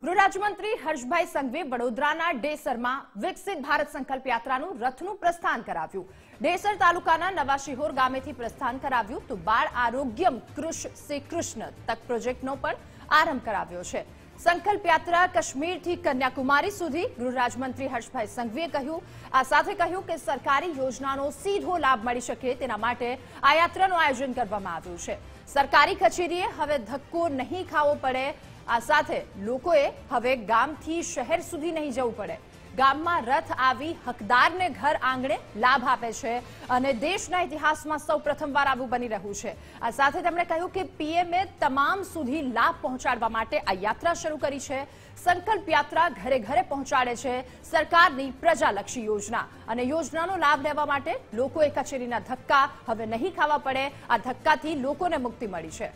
ગૃહ રાજ્યમંત્રી હર્ષભાઈ સંઘવી વડોદરાના ડેસરમાં વિકસિત ભારત સંકલ્પ યાત્રાનું રથનું પ્રસ્થાન કરાવ્યું। ડેસર તાલુકાના નવા શિહોર ગામેથી પ્રસ્થાન કરાવ્યું તો બાળ આરોગ્યમ કૃષ સે કૃષ્ણ તક પ્રોજેક્ટનો પણ આરંભ કરાવ્યો છે। સંકલ્પ યાત્રા કાશ્મીરથી કન્યાકુમારી સુધી ગૃહ રાજ્યમંત્રી હર્ષભાઈ સંઘવીએ કહ્યું કે સરકારી યોજનાનો સીધો લાભ મળી શકે તેના માટે આ યાત્રાનું આયોજન કરવામાં આવ્યું છે। સરકારી કચેરીએ હવે ધક્કો નહીં ખાવો પડે। આ સાથે લોકોએ હવે ગામથી શહેર સુધી નહીં જવું પડે। ગામમાં રથ આવી હકદારને ઘર આંગણે લાભ આપે છે અને દેશના ઇતિહાસમાં સૌપ્રથમવાર આવું બની રહ્યું છે। આ સાથે તેમણે કહ્યું કે પીએમએ તમામ સુધી લાભ પહોંચાડવા માટે આ યાત્રા શરૂ કરી છે। સંકલ્પ યાત્રા ઘરે ઘરે પહોંચાડે છે સરકારની પ્રજાલક્ષી યોજના અને યોજનાનો લાભ લેવા માટે લોકોએ કચેરીના ધક્કા હવે નહીં ખાવા પડે। આ ધક્કાથી લોકોને મુક્તિ મળી છે।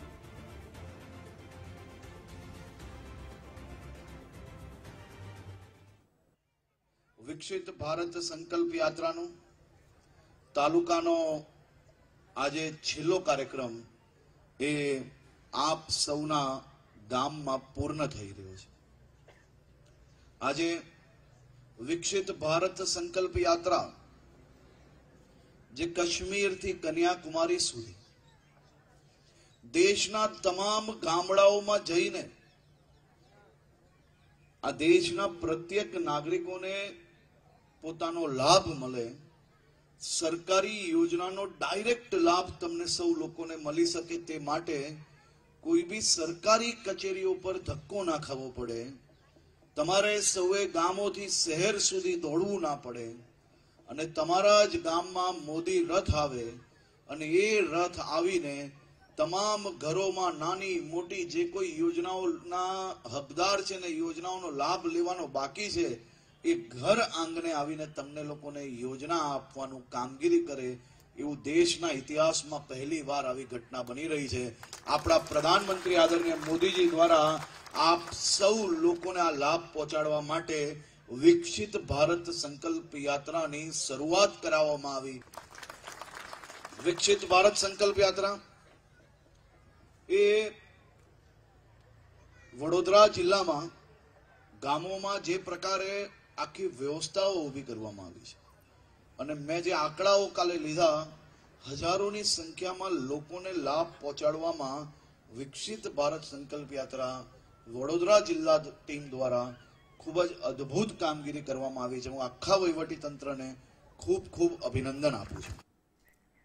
વિકસિત ભારત સંકલ્પ યાત્રાનો તાલુકાનો આજે છેલ્લો કાર્યક્રમ એ આપ સૌના ગામમાં પૂર્ણ થઈ રહ્યો છે। આજે વિકસિત ભારત સંકલ્પ યાત્રા જે કાશ્મીરથી કન્યાકુમારી સુધી દેશના તમામ ગામડાઓમાં જઈને આ દેશના પ્રત્યેક નાગરિકોને પોતાનો લાભ મળે, સરકારી યોજનાનો ડાયરેક્ટ લાભ તમને સૌ લોકોને મળી શકે તે માટે કોઈ બી સરકારી કચેરીઓ પર ધક્કો ના ખાવો પડે। તમારે સૌએ ગામોથી શહેર સુધી દોડવું ના પડે અને તમારા જ ગામમાં મોદી રથ આવે અને એ રથ આવીને તમામ ઘરોમાં નાની મોટી જે કોઈ યોજનાઓના હકદાર છે ને યોજનાઓનો લાભ લેવાનો બાકી છે એ ઘર આંગણે આવીને તમને લોકોને યોજના આપવાનું કામગીરી કરે એવું દેશના ઇતિહાસમાં પહેલી વાર આવી ઘટના બની રહી છે। આપણા પ્રધાનમંત્રી આદરણીય મોદીજી દ્વારા આપ સૌ લોકોને આ લાભ પહોંચાડવા માટે વિકસિત ભારત સંકલ્પ યાત્રાની શરૂઆત કરાવવામાં આવી। વિકસિત ભારત સંકલ્પ યાત્રા એ વડોદરા જિલ્લામાં ગામોમાં જે પ્રકારે આખી વ્યવસ્થાઓ ઊભી કરવામાં આવી છે અને મેં જે આંકડાઓ કાલે લીધા હજારોની સંખ્યામાં લોકોને લાભ પહોંચાડવામાં વિકસિત ભારત સંકલ્પ યાત્રા વડોદરા જિલ્લા ટીમ દ્વારા ખૂબ જ અદ્ભુત કામગીરી કરવામાં આવી છે। હું આખા વહીવટી તંત્રને ખૂબ ખૂબ અભિનંદન આપું છું।